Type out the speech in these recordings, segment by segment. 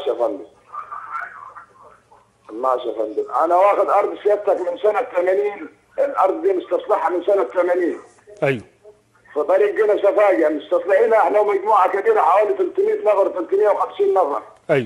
يا فندم. ماشي يا فندم، انا واخد ارض سيادتك من سنه 80، الارض دي مستصلحها من سنه 80. ايوه. في طريق جنة سفاجة، مستصلحينها احنا ومجموعه كبيره حوالي 300 نفر 350 نفر. ايوه.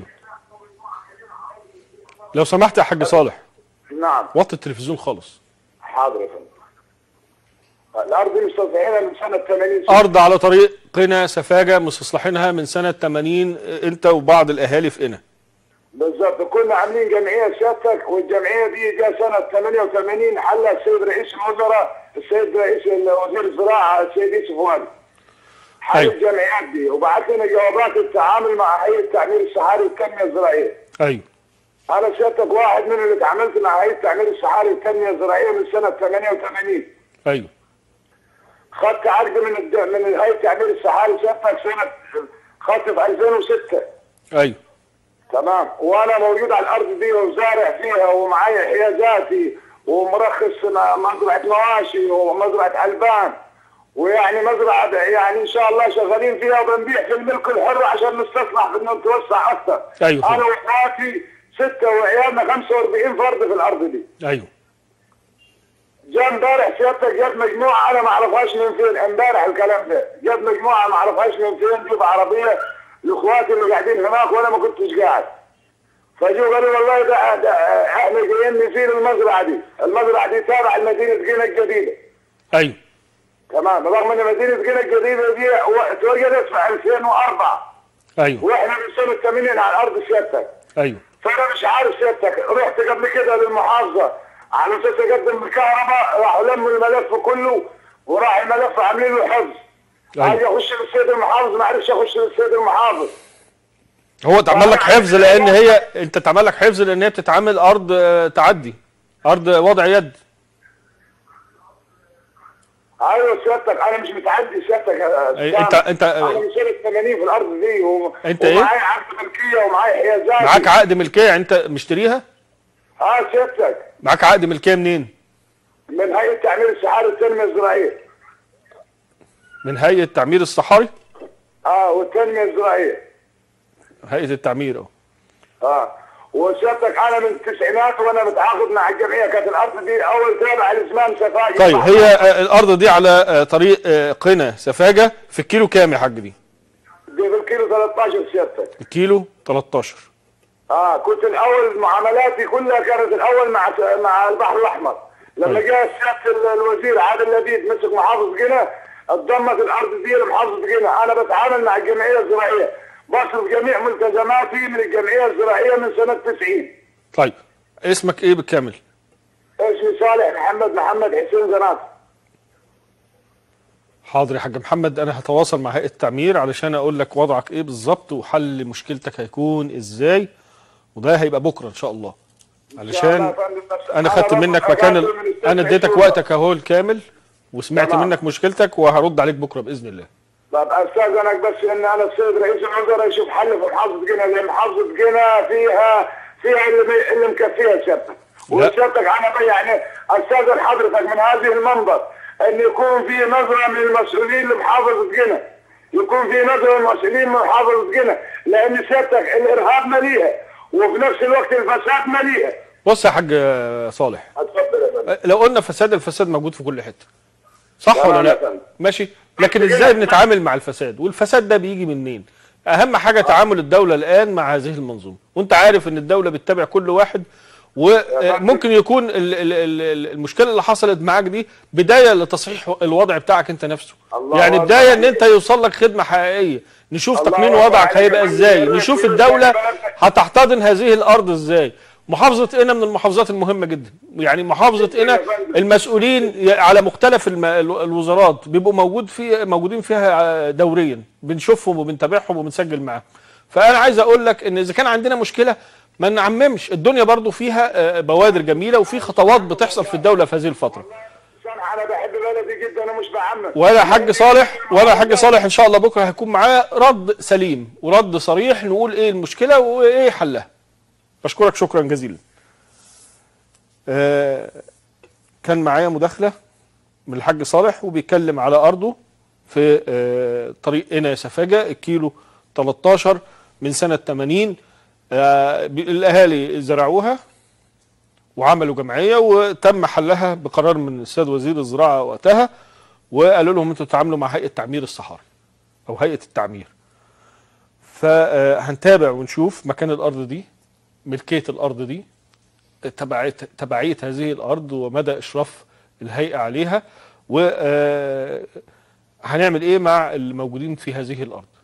لو سمحت يا حاج صالح. نعم. وطي التلفزيون خالص. حاضر يا فندم. الارض دي مستصلحينها من سنه 80. ارض على طريق قنا سفاجه مستصلحينها من سنه 80 انت وبعض الاهالي في قنا. بالظبط، كنا عاملين جمعيه سيادتك، والجمعيه دي جاء سنه 88 حلها السيد رئيس الوزراء، السيد رئيس وزير الزراعه السيد يوسف وادي. حل أيوة. الجمعيات دي وبعت لنا جوابات التعامل مع هيئه تعمير الصحاري والتنميه الزراعيه. ايوه. انا سيادتك واحد من اللي اتعاملت مع هيئه تعمير الصحاري والتنميه الزراعيه من سنه 88. ايوه. خدت عقد من هيئه تعمير الصحاري سيادتك سنه، خدت في 2006. ايوه. تمام، وانا موجود على الارض دي وزارع فيها ومعايا حيازاتي ومرخص مزرعه مواشي ومزرعه البان، ويعني مزرعه يعني ان شاء الله شغالين فيها وبنبيع في الملك الحر عشان نستصلح في انه نتوسع اكثر. ايوه. انا واخواتي 6 وعيالنا 45 فرد في الارض دي. ايوه. جاء امبارح سيادتك جت مجموعه انا ما اعرفهاش من فين، امبارح الكلام ده، جت مجموعه ما اعرفهاش من فين، جت عربيه لاخواتي اللي قاعدين هناك وانا ما كنتش قاعد. فجوا قالوا والله ده احنا جايين نزيل المزرعه دي، المزرعه دي تابعه لمدينه قنا الجديده. ايوه. تمام، رغم ان مدينه قنا الجديده دي اتوجدت في 2004. ايوه. واحنا من سنه 80 على الارض سيادتك. ايوه. فانا مش عارف سيادتك، رحت قبل كده للمحافظه على اساس اقدم بالكهرباء، راحوا لموا الملف كله وراح الملف عاملين له حفظ. أيوة. عايز اخش للسيد المحافظ ما عرفش اخش للسيد المحافظ. هو اتعمل لك حفظ لان هي انت اتعمل لك حفظ لان هي بتتعامل ارض تعدي، ارض وضع يد. ايوه سيادتك، انا مش متعدي سيادتك. انت انا من سنه 80 في الارض دي انت ايه؟ ومعايا عقد ملكيه ومعايا حيازات. معاك عقد ملكيه انت مشتريها؟ سيادتك. معاك عقد ملكيه منين؟ من هيئه تعمير الصحاري والتنميه الزراعيه. من هيئه تعمير الصحاري؟ والتنميه الزراعيه. هيئه التعمير وسيادتك انا من التسعينات وانا متعاقد مع الجمعيه، كانت الارض دي اول تابعه لزمان سفاجه. طيب هي الارض دي على طريق قنا سفاجه في الكيلو كام يا حاج دي؟ دي في الكيلو 13 سيادتك. الكيلو 13. كنت الاول معاملاتي كلها كانت الاول مع البحر الاحمر. لما جاء سياده الوزير عادل لبيد مسك محافظ قنا، اتضمت الارض دي لمحافظه قنا. انا بتعامل مع الجمعيه الزراعيه، بصرف جميع ملتزماتي من الجمعيه الزراعيه من سنه 90. طيب اسمك ايه بالكامل؟ اسمي صالح محمد حسين زنات. حاضر يا حاج محمد، انا هتواصل مع هيئه التعمير علشان اقول لك وضعك ايه بالظبط وحل مشكلتك هيكون ازاي، وده هيبقى بكره ان شاء الله. علشان انا خدت منك انا اديتك وقتك اهو الكامل وسمعت منك مشكلتك وهرد عليك بكره باذن الله. طب استاذنك بس ان انا السيد رئيس الوزراء يشوف حل في محافظه قنا، لان محافظه قنا فيها اللي مكفيها سيادتك. وسيادتك انا يعني استاذن حضرتك من هذه المنبر ان يكون في نظره من المسؤولين لمحافظه قنا، يكون في نظره من المسؤولين من محافظه قنا، لان سيادتك الارهاب مليها وفي نفس الوقت الفساد مليها. بص يا حاج صالح، اتفضل يا فندم. لو قلنا فساد، الفساد موجود في كل حته، صح ولا لا؟ ماشي، لكن ازاي بنتعامل مع الفساد؟ والفساد ده بيجي منين؟ اهم حاجه تعامل الدوله الان مع هذه المنظومه، وانت عارف ان الدوله بتتابع كل واحد، وممكن يكون المشكله اللي حصلت معاك دي بدايه لتصحيح الوضع بتاعك انت نفسه. يعني بدايه ان انت يوصل لك خدمه حقيقيه، نشوف تقنين وضعك هيبقى ازاي، نشوف الدوله هتحتضن هذه الارض ازاي. محافظه قنا من المحافظات المهمه جدا، يعني محافظه قنا المسؤولين على مختلف الوزارات بيبقوا موجودين فيها دوريا، بنشوفهم وبنتابعهم وبنسجل معاهم. فانا عايز اقول لك ان اذا كان عندنا مشكله ما نعممش، الدنيا برضو فيها بوادر جميله وفي خطوات بتحصل في الدوله في هذه الفتره. انا بحب بلدي جدا، انا مش بعمم. ولا حاج صالح ان شاء الله بكره هيكون معاه رد سليم ورد صريح، نقول ايه المشكله وايه حلها. بشكرك شكرا جزيلا. كان معايا مداخله من الحاج صالح وبيتكلم على ارضه في طريق قنا سفاجه الكيلو 13 من سنه 80. الاهالي زرعوها وعملوا جمعيه وتم حلها بقرار من السيد وزير الزراعه وقتها، وقالوا لهم انتوا تتعاملوا مع هيئه تعمير الصحاري او هيئه التعمير. فهنتابع ونشوف مكان الارض دي، ملكيه الارض دي، تبعيه هذه الارض ومدى اشراف الهيئه عليها، و هنعمل ايه مع الموجودين في هذه الارض.